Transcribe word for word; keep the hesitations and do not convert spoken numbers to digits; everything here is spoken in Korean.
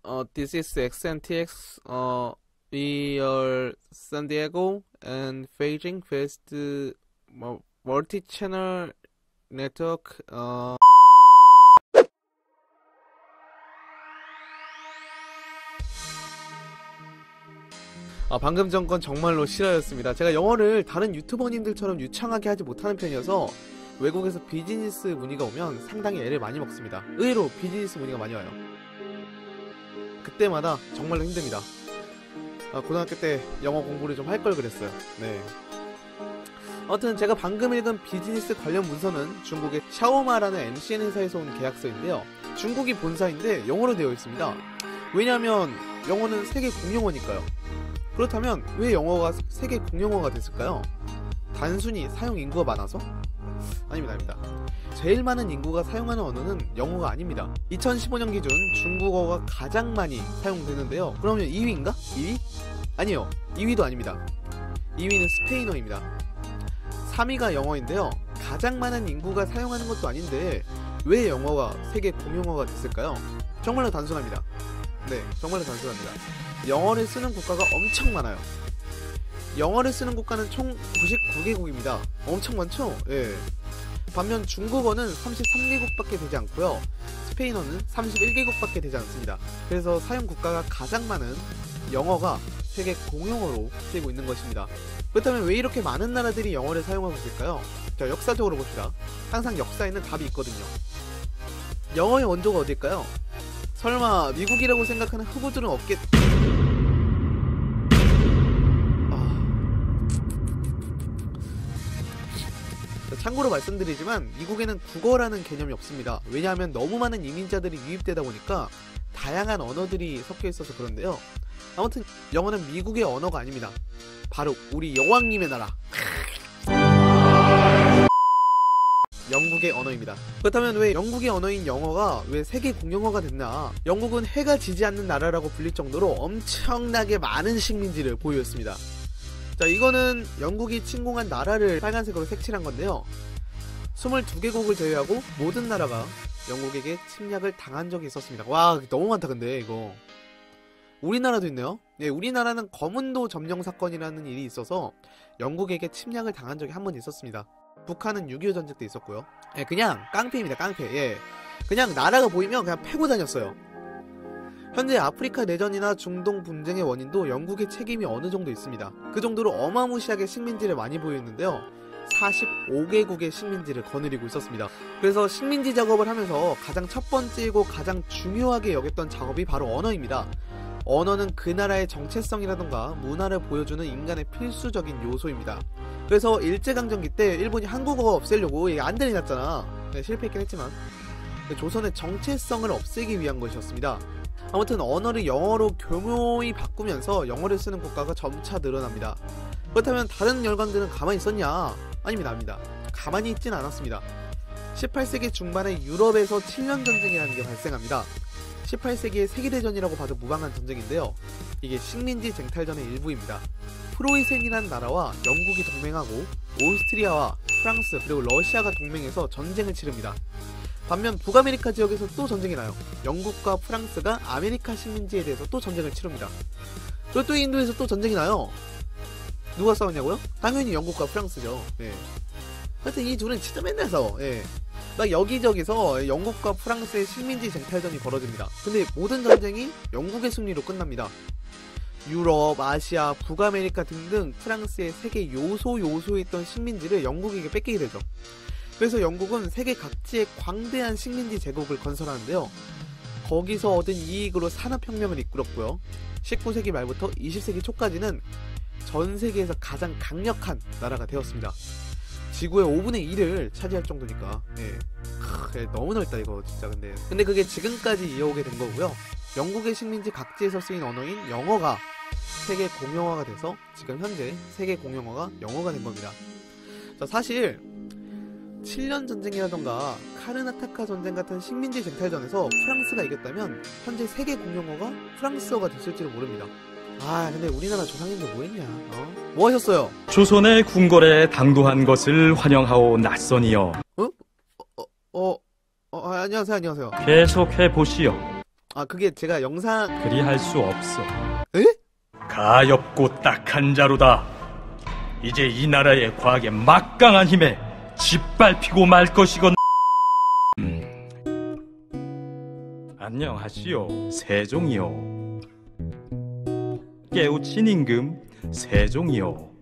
Uh, this is X N T X. Uh, we are San Diego and Beijing based uh, multi-channel network. Uh... 아, 방금 전 건 정말로 실화였습니다. 제가 영어를 다른 유튜버님들처럼 유창하게 하지 못하는 편이어서 외국에서 비즈니스 문의가 오면 상당히 애를 많이 먹습니다. 의외로 비즈니스 문의가 많이 와요. 그때마다 정말로 힘듭니다. 아, 고등학교 때 영어 공부를 좀 할 걸 그랬어요. 네. 아무튼 제가 방금 읽은 비즈니스 관련 문서는 중국의 샤오마라는 엠씨엔 회사에서 온 계약서인데요. 중국이 본사인데 영어로 되어 있습니다. 왜냐하면 영어는 세계 공용어니까요. 그렇다면 왜 영어가 세계 공용어가 됐을까요? 단순히 사용 인구가 많아서? 아닙니다, 아닙니다. 제일 많은 인구가 사용하는 언어는 영어가 아닙니다. 이천십오 년 기준 중국어가 가장 많이 사용되는데요. 그러면 이 위인가? 이 위? 아니요, 이 위도 아닙니다. 이 위는 스페인어입니다. 삼 위가 영어인데요. 가장 많은 인구가 사용하는 것도 아닌데 왜 영어가 세계 공용어가 됐을까요? 정말로 단순합니다. 네, 정말로 단순합니다. 영어를 쓰는 국가가 엄청 많아요. 영어를 쓰는 국가는 총 구십구 개국입니다. 엄청 많죠? 예. 반면 중국어는 삼십삼 개국밖에 되지 않고요. 스페인어는 삼십일 개국밖에 되지 않습니다. 그래서 사용 국가가 가장 많은 영어가 세계 공용어로 쓰이고 있는 것입니다. 그렇다면 왜 이렇게 많은 나라들이 영어를 사용하고 있을까요? 자, 역사적으로 봅시다. 항상 역사에는 답이 있거든요. 영어의 원조가 어딜까요? 설마 미국이라고 생각하는 흑우들은 없겠... 참고로 말씀드리지만 미국에는 국어라는 개념이 없습니다. 왜냐하면 너무 많은 이민자들이 유입되다 보니까 다양한 언어들이 섞여 있어서 그런데요. 아무튼 영어는 미국의 언어가 아닙니다. 바로 우리 여왕님의 나라 영국의 언어입니다. 그렇다면 왜 영국의 언어인 영어가 왜 세계 공용어가 됐나? 영국은 해가 지지 않는 나라라고 불릴 정도로 엄청나게 많은 식민지를 보유했습니다. 자, 이거는 영국이 침공한 나라를 빨간색으로 색칠한 건데요. 이십이 개국을 제외하고 모든 나라가 영국에게 침략을 당한 적이 있었습니다. 와, 너무 많다 근데 이거. 우리나라도 있네요. 네, 우리나라는 거문도 점령 사건이라는 일이 있어서 영국에게 침략을 당한 적이 한 번 있었습니다. 북한은 육이오 전쟁 때 있었고요. 예, 그냥 깡패입니다, 깡패. 예, 그냥 나라가 보이면 그냥 패고 다녔어요. 현재 아프리카 내전이나 중동 분쟁의 원인도 영국의 책임이 어느 정도 있습니다. 그 정도로 어마무시하게 식민지를 많이 보유했는데요. 사십오 개국의 식민지를 거느리고 있었습니다. 그래서 식민지 작업을 하면서 가장 첫 번째이고 가장 중요하게 여겼던 작업이 바로 언어입니다. 언어는 그 나라의 정체성이라던가 문화를 보여주는 인간의 필수적인 요소입니다. 그래서 일제강점기 때 일본이 한국어 없애려고 안달이 났잖아. 네, 실패했긴 했지만 조선의 정체성을 없애기 위한 것이었습니다. 아무튼 언어를 영어로 교묘히 바꾸면서 영어를 쓰는 국가가 점차 늘어납니다. 그렇다면 다른 열강들은 가만히 있었냐? 아닙니다, 아닙니다. 가만히 있진 않았습니다. 십팔 세기 중반에 유럽에서 칠 년 전쟁이라는 게 발생합니다. 십팔 세기의 세계대전이라고 봐도 무방한 전쟁인데요. 이게 식민지 쟁탈전의 일부입니다. 프로이센이라는 나라와 영국이 동맹하고 오스트리아와 프랑스 그리고 러시아가 동맹해서 전쟁을 치릅니다. 반면 북아메리카 지역에서 또 전쟁이 나요. 영국과 프랑스가 아메리카 식민지에 대해서 또 전쟁을 치릅니다. 그리고 또 인도에서 또 전쟁이 나요. 누가 싸웠냐고요? 당연히 영국과 프랑스죠. 예. 하여튼 이 둘은 진짜 맨날 싸워. 예. 막 여기저기서 영국과 프랑스의 식민지 쟁탈전이 벌어집니다. 근데 모든 전쟁이 영국의 승리로 끝납니다. 유럽, 아시아, 북아메리카 등등 프랑스의 세계 요소 요소에 있던 식민지를 영국에게 뺏기게 되죠. 그래서 영국은 세계 각지에 광대한 식민지 제국을 건설하는데요. 거기서 얻은 이익으로 산업혁명을 이끌었고요. 십구 세기 말부터 이십 세기 초까지는 전 세계에서 가장 강력한 나라가 되었습니다. 지구의 오분의 일을 차지할 정도니까. 예. 크, 너무 넓다 이거 진짜. 근데 근데 그게 지금까지 이어오게 된 거고요. 영국의 식민지 각지에서 쓰인 언어인 영어가 세계 공용어가 돼서 지금 현재 세계 공용어가 영어가 된 겁니다. 자, 사실 칠 년 전쟁이라던가 카르나타카 전쟁 같은 식민지 쟁탈전에서 프랑스가 이겼다면 현재 세계 공용어가 프랑스어가 됐을지도 모릅니다. 아, 근데 우리나라 조상님들 뭐했냐? 어? 뭐 하셨어요? 조선의 궁궐에 당도한 것을 환영하오 낯선이여. 어? 어? 어? 어? 아, 안녕하세요, 안녕하세요. 계속해 보시오. 아 그게 제가 영상 그리할 수 없어. 에? 가엾고 딱한 자루다. 이제 이 나라의 과학의 막강한 힘에 짓밟히고 말 것이건. 음. 안녕하시오, 세종이요. 깨우친 임금 세종이요.